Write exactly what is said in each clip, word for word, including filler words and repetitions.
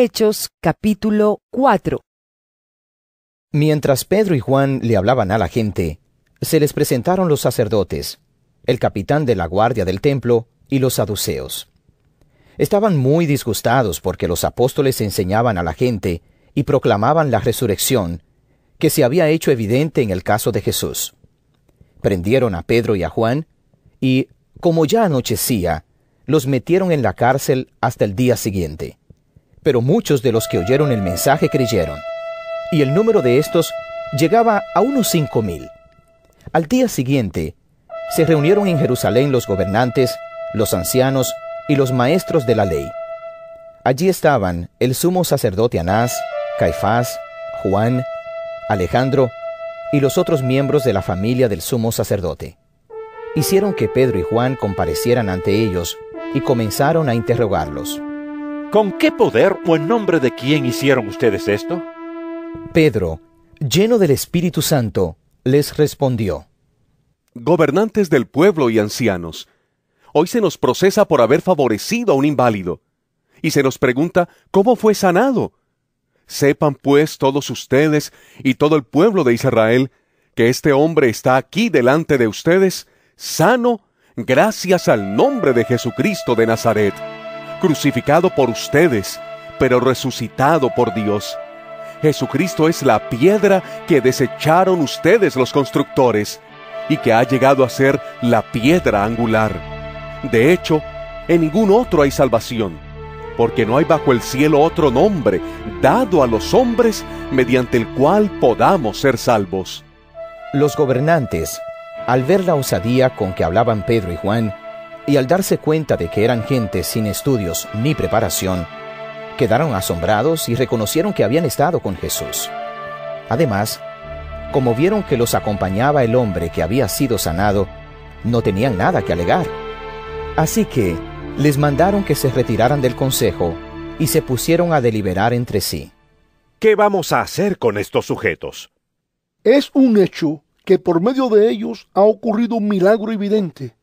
Hechos, capítulo cuatro. Mientras Pedro y Juan le hablaban a la gente, se les presentaron los sacerdotes, el capitán de la guardia del templo y los saduceos. Estaban muy disgustados porque los apóstoles enseñaban a la gente y proclamaban la resurrección, que se había hecho evidente en el caso de Jesús. Prendieron a Pedro y a Juan, y, como ya anochecía, los metieron en la cárcel hasta el día siguiente. Pero muchos de los que oyeron el mensaje creyeron, y el número de estos llegaba a unos cinco mil. Al día siguiente, se reunieron en Jerusalén los gobernantes, los ancianos y los maestros de la ley. Allí estaban el sumo sacerdote Anás, Caifás, Juan, Alejandro y los otros miembros de la familia del sumo sacerdote. Hicieron que Pedro y Juan comparecieran ante ellos y comenzaron a interrogarlos. ¿Con qué poder o en nombre de quién hicieron ustedes esto? Pedro, lleno del Espíritu Santo, les respondió: Gobernantes del pueblo y ancianos, hoy se nos procesa por haber favorecido a un inválido, y se nos pregunta cómo fue sanado. Sepan pues todos ustedes y todo el pueblo de Israel que este hombre está aquí delante de ustedes, sano, gracias al nombre de Jesucristo de Nazaret, crucificado por ustedes, pero resucitado por Dios. Jesucristo es la piedra que desecharon ustedes los constructores, y que ha llegado a ser la piedra angular. De hecho, en ningún otro hay salvación, porque no hay bajo el cielo otro nombre dado a los hombres mediante el cual podamos ser salvos. Los gobernantes, al ver la osadía con que hablaban Pedro y Juan, y al darse cuenta de que eran gente sin estudios ni preparación, quedaron asombrados y reconocieron que habían estado con Jesús. Además, como vieron que los acompañaba el hombre que había sido sanado, no tenían nada que alegar. Así que les mandaron que se retiraran del consejo y se pusieron a deliberar entre sí. ¿Qué vamos a hacer con estos sujetos? Es un hecho que por medio de ellos ha ocurrido un milagro evidente.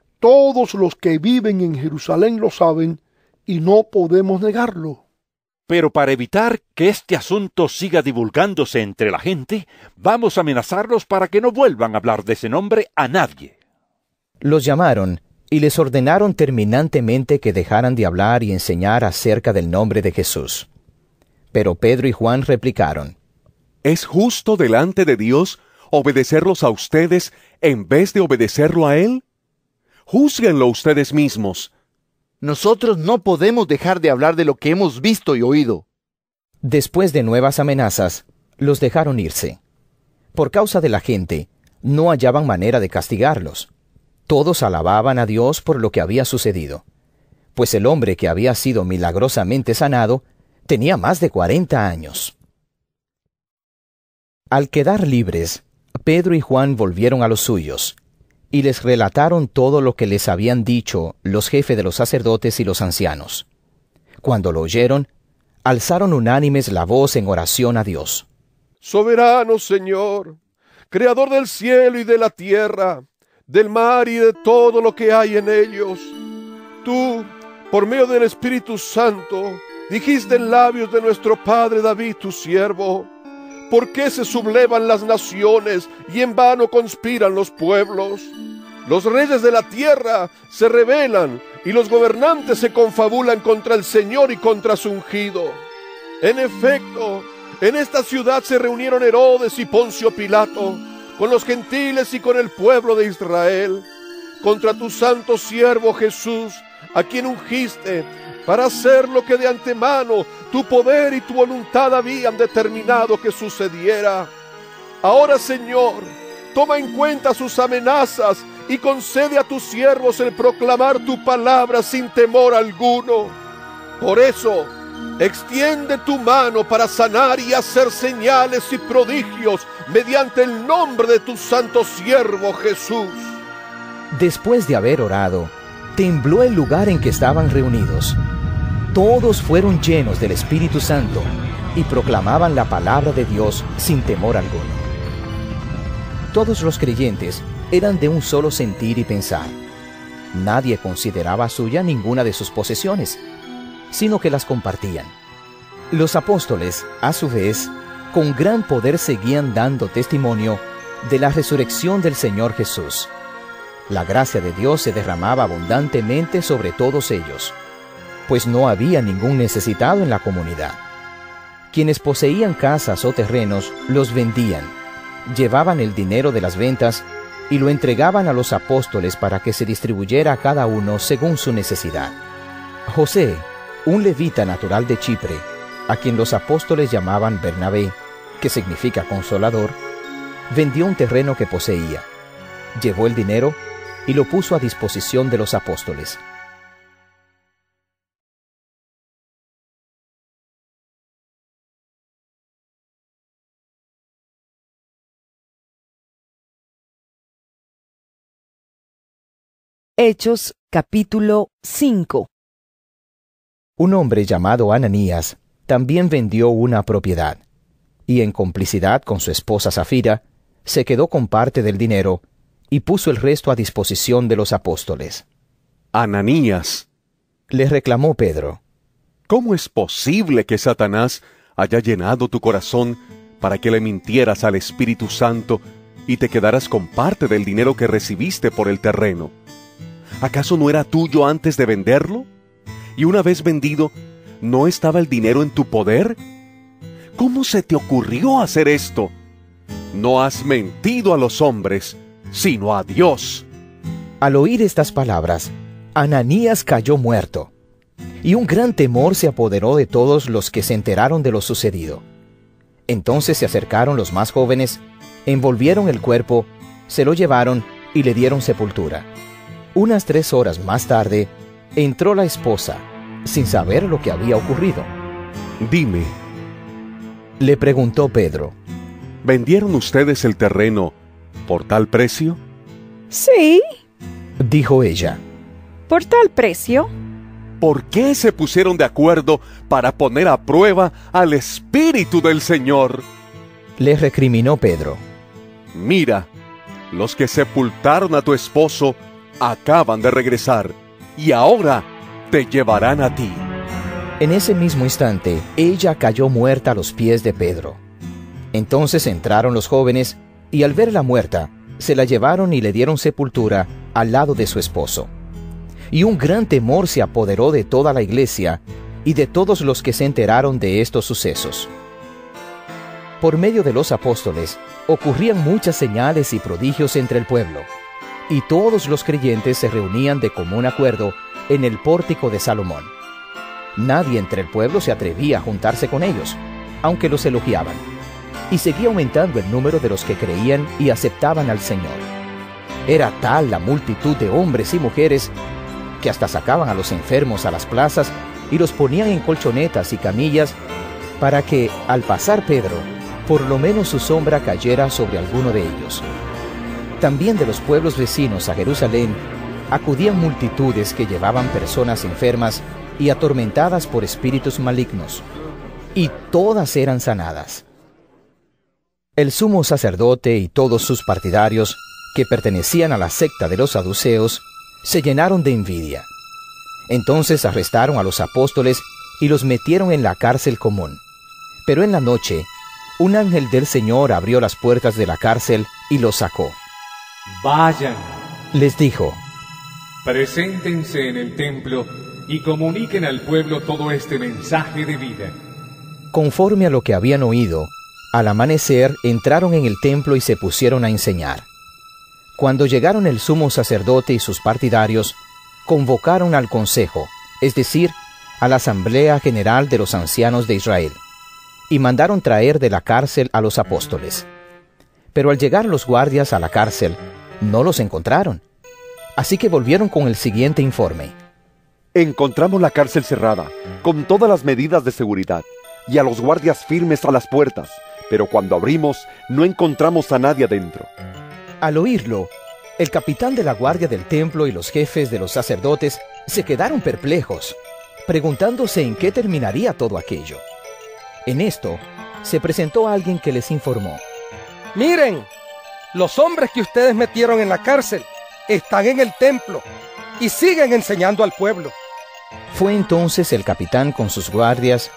Todos los que viven en Jerusalén lo saben y no podemos negarlo. Pero para evitar que este asunto siga divulgándose entre la gente, vamos a amenazarlos para que no vuelvan a hablar de ese nombre a nadie. Los llamaron y les ordenaron terminantemente que dejaran de hablar y enseñar acerca del nombre de Jesús. Pero Pedro y Juan replicaron: ¿Es justo delante de Dios obedecerlos a ustedes en vez de obedecerlo a Él? Júzguenlo ustedes mismos. Nosotros no podemos dejar de hablar de lo que hemos visto y oído. Después de nuevas amenazas, los dejaron irse. Por causa de la gente, no hallaban manera de castigarlos. Todos alababan a Dios por lo que había sucedido, pues el hombre que había sido milagrosamente sanado tenía más de cuarenta años. Al quedar libres, Pedro y Juan volvieron a los suyos, y les relataron todo lo que les habían dicho los jefes de los sacerdotes y los ancianos. Cuando lo oyeron, alzaron unánimes la voz en oración a Dios. Soberano Señor, Creador del cielo y de la tierra, del mar y de todo lo que hay en ellos, tú, por medio del Espíritu Santo, dijiste en labios de nuestro padre David, tu siervo: ¿por qué se sublevan las naciones y en vano conspiran los pueblos? Los reyes de la tierra se rebelan y los gobernantes se confabulan contra el Señor y contra su ungido. En efecto, en esta ciudad se reunieron Herodes y Poncio Pilato con los gentiles y con el pueblo de Israel contra tu santo siervo Jesús, a quien ungiste para hacer lo que de antemano tu poder y tu voluntad habían determinado que sucediera. Ahora, Señor, toma en cuenta sus amenazas y concede a tus siervos el proclamar tu palabra sin temor alguno. Por eso, extiende tu mano para sanar y hacer señales y prodigios mediante el nombre de tu santo siervo Jesús. Después de haber orado, tembló el lugar en que estaban reunidos. Todos fueron llenos del Espíritu Santo y proclamaban la palabra de Dios sin temor alguno. Todos los creyentes eran de un solo sentir y pensar. Nadie consideraba suya ninguna de sus posesiones, sino que las compartían. Los apóstoles, a su vez, con gran poder seguían dando testimonio de la resurrección del Señor Jesús. La gracia de Dios se derramaba abundantemente sobre todos ellos, pues no había ningún necesitado en la comunidad. Quienes poseían casas o terrenos los vendían, llevaban el dinero de las ventas y lo entregaban a los apóstoles para que se distribuyera a cada uno según su necesidad. José, un levita natural de Chipre, a quien los apóstoles llamaban Bernabé, que significa consolador, vendió un terreno que poseía, llevó el dinero y lo puso a disposición de los apóstoles. Hechos capítulo cinco. Un hombre llamado Ananías también vendió una propiedad, y en complicidad con su esposa Safira, se quedó con parte del dinero y puso el resto a disposición de los apóstoles. Ananías, Le reclamó Pedro. ¿cómo es posible que Satanás haya llenado tu corazón para que le mintieras al Espíritu Santo y te quedaras con parte del dinero que recibiste por el terreno? ¿Acaso no era tuyo antes de venderlo? Y una vez vendido, ¿no estaba el dinero en tu poder? ¿Cómo se te ocurrió hacer esto? No has mentido a los hombres, sino a Dios. Al oír estas palabras, Ananías cayó muerto, y un gran temor se apoderó de todos los que se enteraron de lo sucedido. Entonces se acercaron los más jóvenes, envolvieron el cuerpo, se lo llevaron y le dieron sepultura. Unas tres horas más tarde, entró la esposa, sin saber lo que había ocurrido. Dime, Le preguntó Pedro. ¿vendieron ustedes el terreno por tal precio? Sí, Dijo ella. por tal precio. ¿Por qué se pusieron de acuerdo para poner a prueba al Espíritu del Señor? Le recriminó Pedro. Mira, los que sepultaron a tu esposo acaban de regresar, y ahora te llevarán a ti. En ese mismo instante, ella cayó muerta a los pies de Pedro. Entonces entraron los jóvenes, y al verla muerta, se la llevaron y le dieron sepultura al lado de su esposo. Y un gran temor se apoderó de toda la iglesia y de todos los que se enteraron de estos sucesos. Por medio de los apóstoles, ocurrían muchas señales y prodigios entre el pueblo, y todos los creyentes se reunían de común acuerdo en el pórtico de Salomón. Nadie entre el pueblo se atrevía a juntarse con ellos, aunque los elogiaban, y seguía aumentando el número de los que creían y aceptaban al Señor. Era tal la multitud de hombres y mujeres que hasta sacaban a los enfermos a las plazas y los ponían en colchonetas y camillas para que, al pasar Pedro, por lo menos su sombra cayera sobre alguno de ellos. También de los pueblos vecinos a Jerusalén acudían multitudes que llevaban personas enfermas y atormentadas por espíritus malignos, y todas eran sanadas. El sumo sacerdote y todos sus partidarios, que pertenecían a la secta de los saduceos, se llenaron de envidia. Entonces arrestaron a los apóstoles y los metieron en la cárcel común. Pero en la noche, un ángel del Señor abrió las puertas de la cárcel y los sacó. Vayan, Les dijo: preséntense en el templo y comuniquen al pueblo todo este mensaje de vida. Conforme a lo que habían oído, al amanecer entraron en el templo y se pusieron a enseñar. Cuando llegaron el sumo sacerdote y sus partidarios, convocaron al consejo, es decir, a la asamblea general de los ancianos de Israel, y mandaron traer de la cárcel a los apóstoles. Pero al llegar los guardias a la cárcel, no los encontraron. Así que volvieron con el siguiente informe. Encontramos la cárcel cerrada, con todas las medidas de seguridad, y a los guardias firmes a las puertas, pero cuando abrimos, no encontramos a nadie adentro. Al oírlo, el capitán de la guardia del templo y los jefes de los sacerdotes se quedaron perplejos, preguntándose en qué terminaría todo aquello. En esto, se presentó alguien que les informó. Miren, los hombres que ustedes metieron en la cárcel están en el templo y siguen enseñando al pueblo. Fue entonces el capitán con sus guardias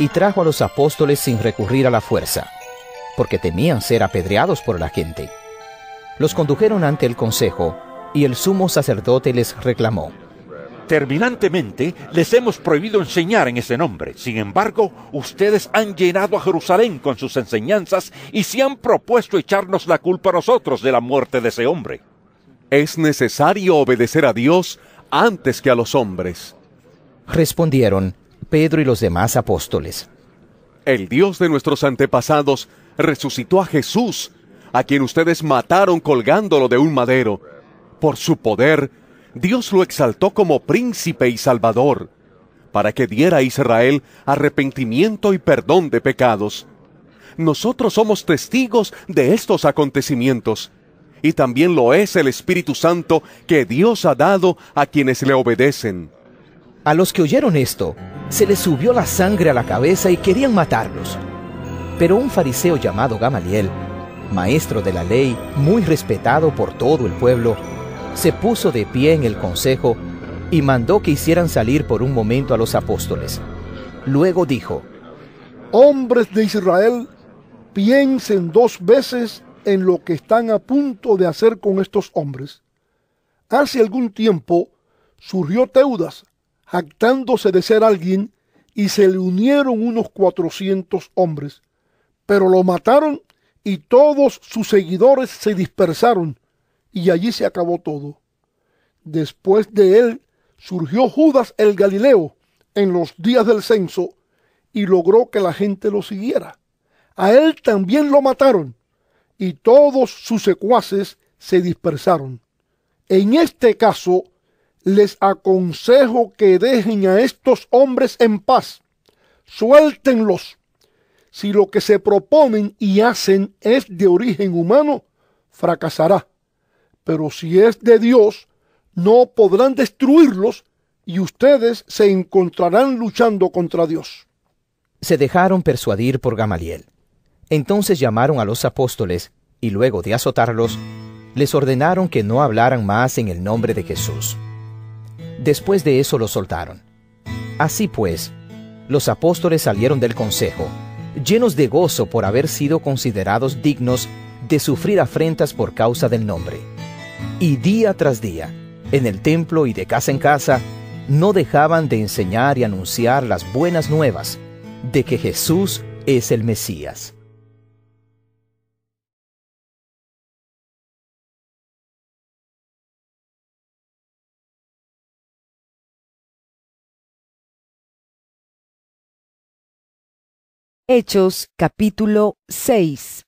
y trajo a los apóstoles sin recurrir a la fuerza, porque temían ser apedreados por la gente. Los condujeron ante el consejo, y el sumo sacerdote les reclamó: Terminantemente les hemos prohibido enseñar en ese nombre. Sin embargo, ustedes han llenado a Jerusalén con sus enseñanzas y se han propuesto echarnos la culpa a nosotros de la muerte de ese hombre. Es necesario obedecer a Dios antes que a los hombres. Respondieron Pedro y los demás apóstoles: El Dios de nuestros antepasados resucitó a Jesús, a quien ustedes mataron colgándolo de un madero. Por su poder, Dios lo exaltó como príncipe y salvador, para que diera a Israel arrepentimiento y perdón de pecados. Nosotros somos testigos de estos acontecimientos, y también lo es el Espíritu Santo que Dios ha dado a quienes le obedecen. A los que oyeron esto, se les subió la sangre a la cabeza y querían matarlos. Pero un fariseo llamado Gamaliel, maestro de la ley, muy respetado por todo el pueblo, se puso de pie en el consejo y mandó que hicieran salir por un momento a los apóstoles. Luego dijo: Hombres de Israel, piensen dos veces en lo que están a punto de hacer con estos hombres. Hace algún tiempo surgió Teudas, jactándose de ser alguien, y se le unieron unos cuatrocientos hombres, pero lo mataron y todos sus seguidores se dispersaron, y allí se acabó todo. Después de él surgió Judas el Galileo en los días del censo y logró que la gente lo siguiera. A él también lo mataron y todos sus secuaces se dispersaron. En este caso, les aconsejo que dejen a estos hombres en paz. Suéltenlos. Si lo que se proponen y hacen es de origen humano, fracasará. Pero si es de Dios, no podrán destruirlos y ustedes se encontrarán luchando contra Dios. Se dejaron persuadir por Gamaliel. Entonces llamaron a los apóstoles y luego de azotarlos, les ordenaron que no hablaran más en el nombre de Jesús. Después de eso los soltaron. Así pues, los apóstoles salieron del consejo, llenos de gozo por haber sido considerados dignos de sufrir afrentas por causa del nombre. Y día tras día, en el templo y de casa en casa, no dejaban de enseñar y anunciar las buenas nuevas de que Jesús es el Mesías. Hechos capítulo seis.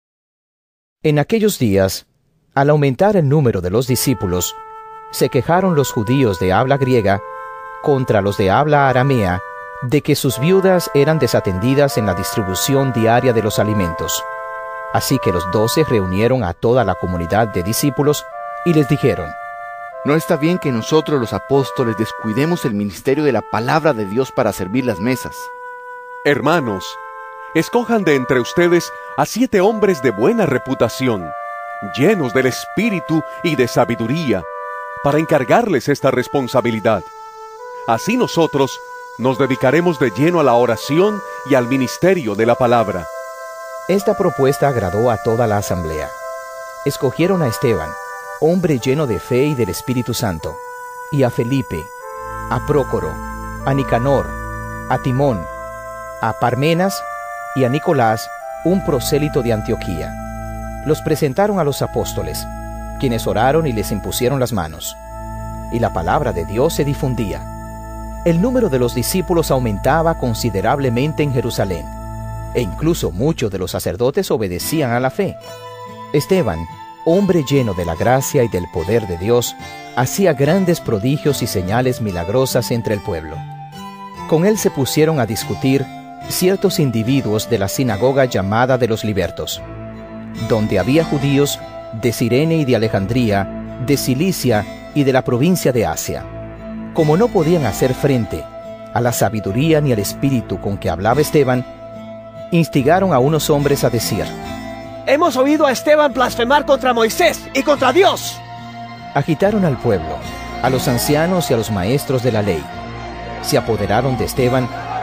En aquellos días, al aumentar el número de los discípulos, se quejaron los judíos de habla griega contra los de habla aramea de que sus viudas eran desatendidas en la distribución diaria de los alimentos. Así que los doce reunieron a toda la comunidad de discípulos y les dijeron: No está bien que nosotros los apóstoles descuidemos el ministerio de la palabra de Dios para servir las mesas. Hermanos, escojan de entre ustedes a siete hombres de buena reputación, llenos del espíritu y de sabiduría, para encargarles esta responsabilidad. Así nosotros nos dedicaremos de lleno a la oración y al ministerio de la palabra. Esta propuesta agradó a toda la asamblea. Escogieron a Esteban, hombre lleno de fe y del Espíritu Santo, y a Felipe, a Prócoro, a Nicanor, a Timón, a Parmenas y a Nicolás, un prosélito de Antioquía. Los presentaron a los apóstoles, quienes oraron y les impusieron las manos. Y la palabra de Dios se difundía. El número de los discípulos aumentaba considerablemente en Jerusalén, e incluso muchos de los sacerdotes obedecían a la fe. Esteban, hombre lleno de la gracia y del poder de Dios, hacía grandes prodigios y señales milagrosas entre el pueblo. Con él se pusieron a discutir ciertos individuos de la sinagoga llamada de los libertos, donde había judíos de Cirene y de Alejandría, de Cilicia y de la provincia de Asia. Como no podían hacer frente a la sabiduría ni al espíritu con que hablaba Esteban, instigaron a unos hombres a decir: Hemos oído a Esteban blasfemar contra Moisés y contra Dios. Agitaron al pueblo, a los ancianos y a los maestros de la ley. Se apoderaron de Esteban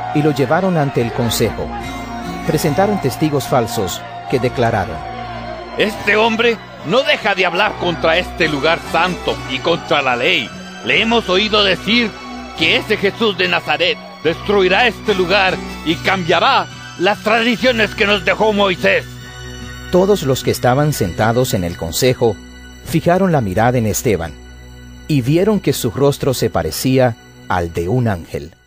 y lo llevaron ante el consejo. Presentaron testigos falsos que declararon: Este hombre no deja de hablar contra este lugar santo y contra la ley. Le hemos oído decir que ese Jesús de Nazaret destruirá este lugar y cambiará las tradiciones que nos dejó Moisés. Todos los que estaban sentados en el consejo fijaron la mirada en Esteban y vieron que su rostro se parecía al de un ángel.